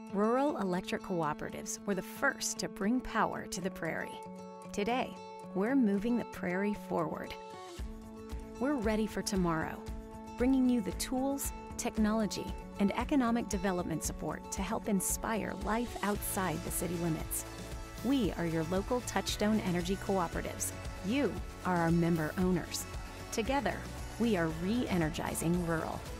Rural electric cooperatives were the first to bring power to the prairie. Today, we're moving the prairie forward. We're ready for tomorrow, bringing you the tools, technology, and economic development support to help inspire life outside the city limits. We are your local Touchstone Energy cooperatives. You are our member owners. Together, we are re-energizing rural.